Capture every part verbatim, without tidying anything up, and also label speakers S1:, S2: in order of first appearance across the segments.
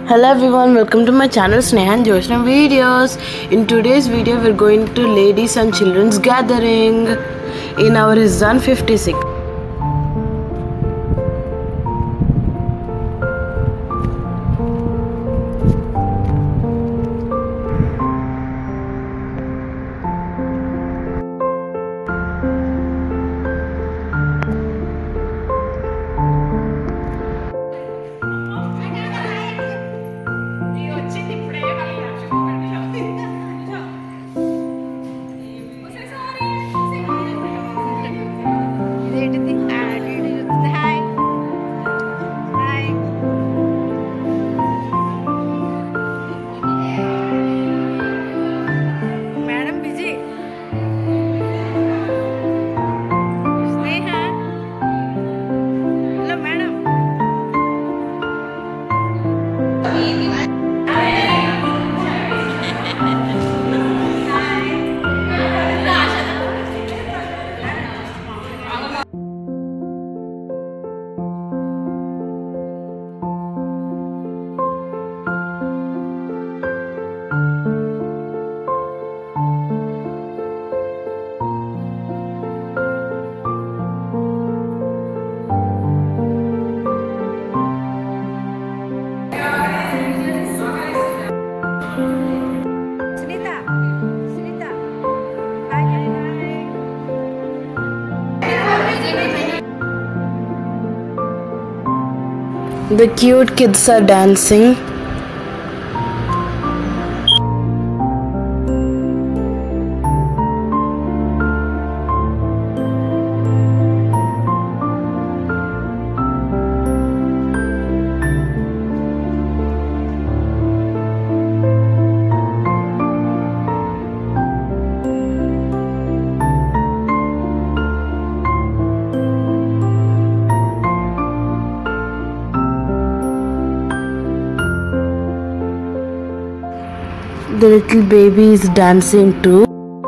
S1: Hello everyone, welcome to my channel Sneha and Joshna Videos. In today's video we're going to ladies and children's gathering in our Rizwan fifty-six. The cute kids are dancing. The little baby is dancing too.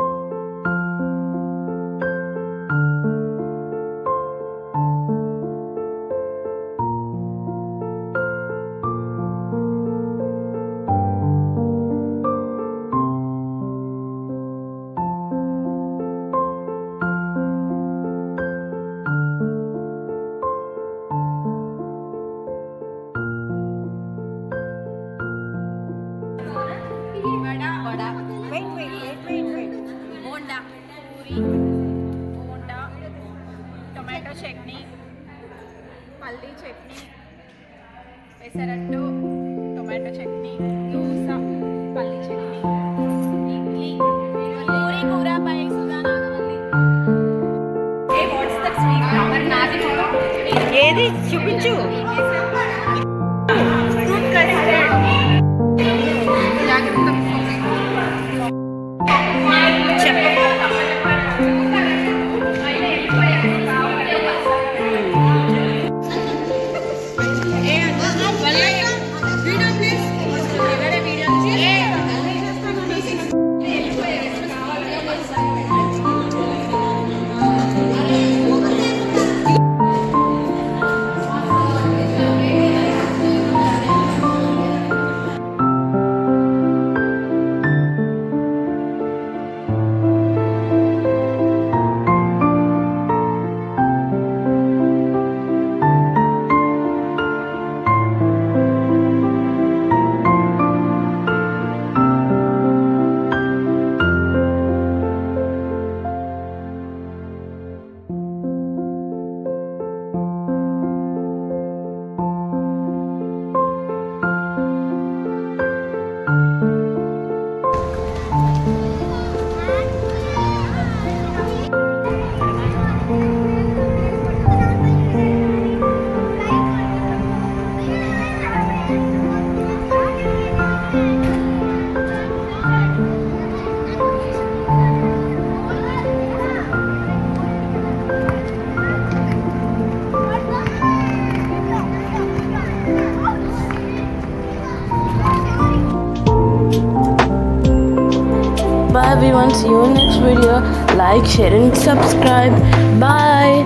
S2: Wait, wait, wait, wait, wait. Bonda, puri, bonda, tomato chutney, palli chutney, pesarattu, tomato chutney, dosa, palli chutney, idli, puri kura by Sudhana Navalli. Hey, what's that sweet flower? Nadi photo. Edi chupinchu. Fruit custard.
S1: Bye everyone, see you in next video. Like, share and subscribe. Bye.